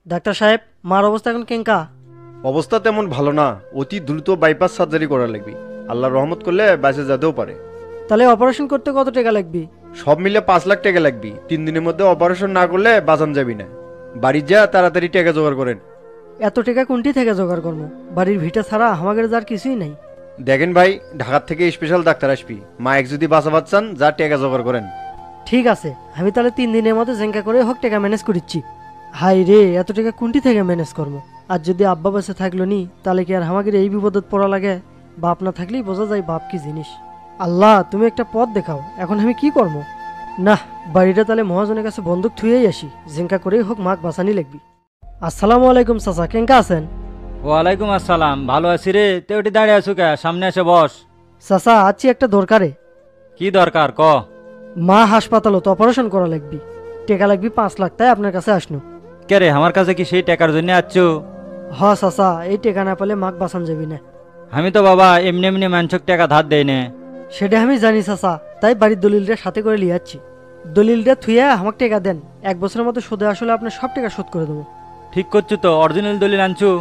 Doctor সাহেব, মার অবস্থা এখন কেঙ্কা? অবস্থা তেমন ভালো না, অতি দ্রুত বাইপাস সার্জারি করা লাগবে। আল্লাহ রহমত করলে বেঁচে যেতেও পারে। তাহলে অপারেশন করতে কত টাকা লাগবে? সব মিলে 5 লাখ টাকা লাগবে। 3 দিনের মধ্যে অপারেশন না করলে বাঁচান যাবি না। বাড়ি যা তাড়াতাড়ি টাকা জোগাড় করেন। এত টাকা কোনটি থেকে জোগাড় করবো? বাড়ির ভিটা ছাড়া আমাদের যার কিছুই নাই। দেখেন ভাই, ঢাকার থেকে স্পেশাল ডাক্তার আসবি। মায়ের যদি বাঁচাবার চান যা টাকা জোগাড় করেন। ঠিক আছে, আমি তাহলে 3 দিনের মধ্যে জেঙ্কা করে হোক টাকা ম্যানেজ করিচ্ছি। হাই রে, এত টাকা কোনটি থেকে ম্যানেজ করবো? আর যদি আব্বা বেঁচে থাকলো নি তাহলে কি আর আমাদের এই বিপদত পড়া লাগে? বাপ না থাকলেই বোঝা যায় বাপ কি জিনিস। আল্লাহ, তুমি একটা পথ দেখাও, এখন আমি কি করবো? না, বাড়িটা তাহলে মহাজনের কাছে বন্দুক থুয়েই আসি, জেঙ্কা করেই হোক মাক বাঁচানি লাগবি। আসসালামু আলাইকুম চাচা, কেঙ্কা আছেন? ওয়ালাইকুম আসসালাম, ভালো আছি রে। তে ওটি দাঁড়িয়ে আছো কে? সামনে এসে বস। চাচা, আছি একটা দরকারে। কি দরকার ক? মা হাসপাতালত অপারেশন করা লাগবি, টাকা লাগবি 5 লাখ, তাই আপনার কাছে আসনু। কে রে, আমার কাছে কি সেই টাকার জন্য আসছো? হ চাচা, এই টাকা না পেলে মাক বাঁচান যাবি না। আমি তো বাবা এমনি এমনি মানুষক টাকা ধার দেই না। সেটা আমি জানি চাচা, তাই বাড়ির দলিলটা সাথে করে লিয়াচ্ছি। দলিলটা থুয়ে আমাকে টাকা দেন, 1 বছরের মতো সুদে আসলে আপনার সব টাকা শোধ করে দেবো। ঠিক করছো তো? অরিজিনাল দলিল আনছো?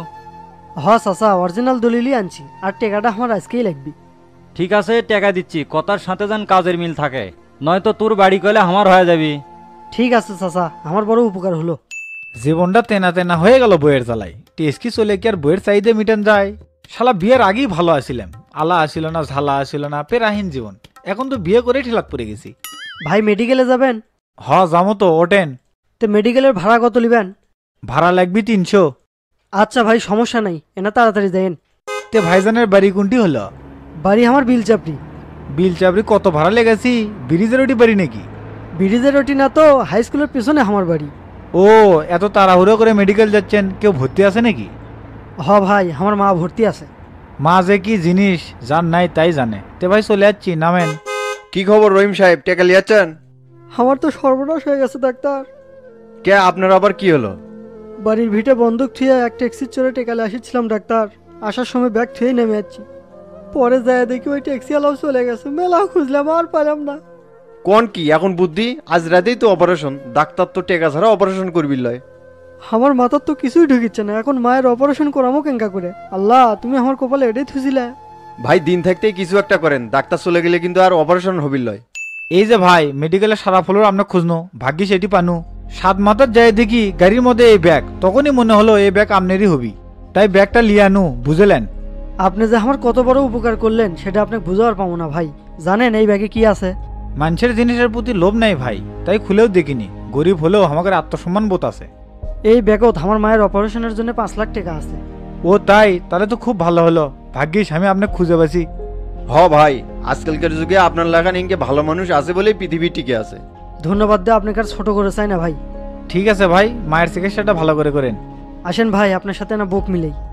হ চাচা, অরিজিনাল দলিলই আনছি, আর টাকাটা আমার আজকেই লাগবে। ঠিক আছে, টাকা দিচ্ছি। কথার সাথে যেন কাজের মিল থাকে, নয়তো তোর বাড়ি কইলে আমার হয়ে যাবি। ঠিক আছে চাচা, আমার বড় উপকার হলো। জীবনটা তেনা তেনা হয়ে গেল বইয়ের জ্বালাই। টেস্কি চলে কি আর বইয়ের চাইদে মিটেন যায়? শালা বিয়ের আগেই ভালো আছিলাম, আলা আসিল না, ঝালা আসিল না, পেরাহীন জীবন। এখন তো বিয়ে করে ঠিলাক পড়ে গেছি। ভাই মেডিকেলে যাবেন? যাবো তো, ওঠেন। তো মেডিকেলের ভাড়া কত নেবেন? ভাড়া লাগবি 300। আচ্ছা ভাই, সমস্যা নাই, এনা তাড়াতাড়ি দেন। তে ভাইজানের বাড়ি কোনটি হলো? বাড়ি আমার বিলচাপড়ি। বিল চাবরি কত ভাড়া লেগেছি? ব্রিজের ওটি বাড়ি নাকি? ব্রিজের ওটি না তো, হাই স্কুলের পেছনে আমার বাড়ি। ও, এত তাড়াহুড়ো করে মেডিকেল যাচ্ছেন, কেউ ভর্তি আছে নাকি? হ ভাই, আমার মা ভর্তি আছে। মা যে কি জিনিস জান নাই তাই জানে। তে ভাই চলে যাচ্ছি, নামেন। কি খবর রহিম সাহেব, টাকা লিয়াচ্ছেন? আমার তো সর্বনাশ হয়ে গেছে ডাক্তার। কে, আপনার আবার কি হলো? বাড়ির ভিটে বন্দুক থুয়ে এক ট্যাক্সির চড়ে টেকালে আসছিলাম ডাক্তার। আসার সময় ব্যাগ থুয়ে নেমে যাচ্ছি, পরে যায় দেখি ওই ট্যাক্সি আলাও চলে গেছে। মেলা খুঁজলাম, আর পাইলাম না। কোন কি এখন বুদ্ধি? আজ রাতেই তো অপারেশন, ডাক্তার তো টাকা ছাড়া অপারেশন করবি লয়। আমার মাথার তো কিছুই ঢুকিচ্ছে না, এখন মায়ের অপারেশন করামো কেঙ্কা করে? আল্লাহ, তুমি আমার কপালে এটাই থুছিলে। ভাই দিন থাকতেই কিছু একটা করেন, ডাক্তার চলে গেলে কিন্তু আর অপারেশন হবির লয়। এই যে ভাই, মেডিকেলে সারা ফলোর আমরা খুঁজনো, ভাগ্যিস এটি পানু। 7 মাথার যায় দেখি গাড়ির মধ্যে এই ব্যাগ, তখনই মনে হলো এই ব্যাগ আমনেরই হবি, তাই ব্যাগটা লিয়ে আনু, বুঝলেন? আপনি যে আমার কত বড় উপকার করলেন সেটা আপনাকে বুঝাবার পাবো না ভাই। জানেন এই ব্যাগে কি আছে? মানুষের জিনিসের প্রতি লোভ নাই ভাই, তাই খুলেও দেখিনি। গরিব হলেও আমাদের আত্মসম্মান বোধ আছে। এই ব্যাগত আমার মায়ের অপারেশনের জন্য 5 লাখ টাকা আছে। ও তাই? তাহলে তো খুব ভালো হলো, ভাগ্যিস আমি আপনাকে খুঁজে পাচ্ছি। ভাই, আজকালকার যুগে আপনার লাগান ইনকে ভালো মানুষ আছে বলেই পৃথিবী টিকে আছে। ধন্যবাদ দিয়ে আপনাকে আর ছোট করে চাই না ভাই। ঠিক আছে ভাই, মায়ের চিকিৎসাটা ভালো করে করেন। আসেন ভাই, আপনার সাথে না বুক মিলেই।